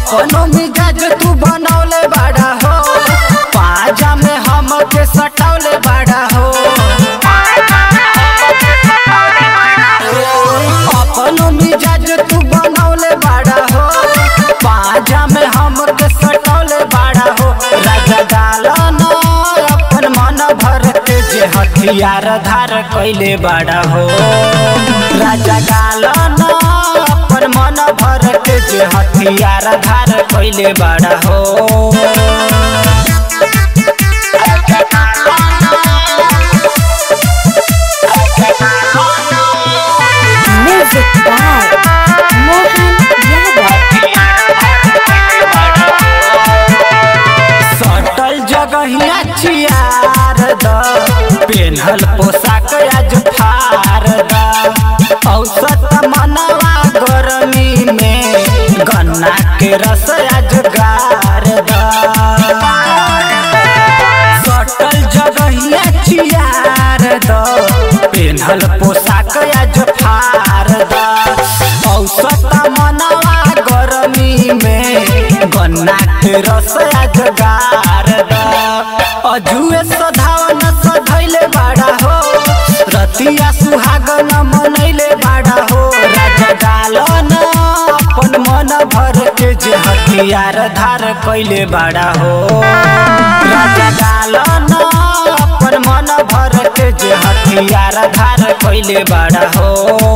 अपनो मिजाज तू बनौले बड़ा हो, पाजा में हमके सटौले बड़ा हो। अपनो मिजाज तू बनौले बड़ा हो, पाजा में हमके सटौले बड़ा हो। राजा डालन अपन मन भर के जे हथियार धार कैले बड़ा हो। राजा डालन अपन मन भर के जे हथियार धार कैले बड़ा हो। Music by Mohan सटल जगहिया चियार द, पेन्हल पोशाक आज फार द। औसत मनवा गर्मी में गन्ना के रस आज गार द। सटल जगहिया चियार द, पेन्हल पोशाक आज फार द। औसत मनवा गर्मी में गन्ना के रस आज गार द। अजुए सधावन सधैले बड़ा हो, रतिया सुहागन मनैले बड़ा हो। राजा डालन अपन मन भर के जे हथियार धार कैले बड़ा हो। राजा डालन अपन मन भर के जे हथियार धार कैले बड़ा हो।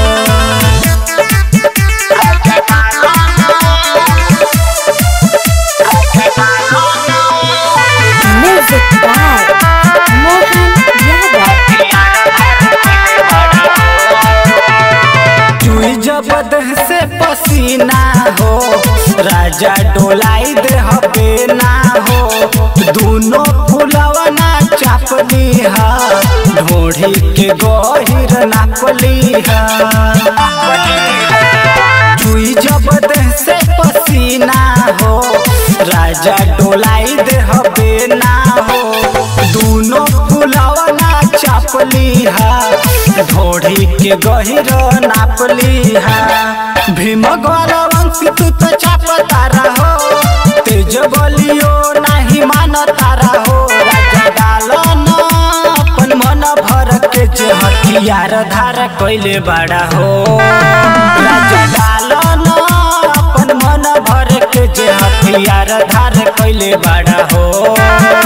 Music by Mohan चुई जब देह से पसीना हो, राजा डोलाई दे हबे ना हो। दोनों फुलवना चापली हा, ढोढ़ी के गहिर नापली हा। चुई जब देह से पसीना हो, राजा डोलाई दे हबे ना हो। दोनों फुलवना चापली हा, ढोढ़ी के गहिर नापली हा। भीम गौरवंशी तू तो चापतारा हो, तेज बलियो नहीं मानतारा हो। राजा डालन अपन मन भर के जे हथियार धार कैले बड़ा हो। राजा डालन अपन मन भर के जे हथियार धार कैले बड़ा हो।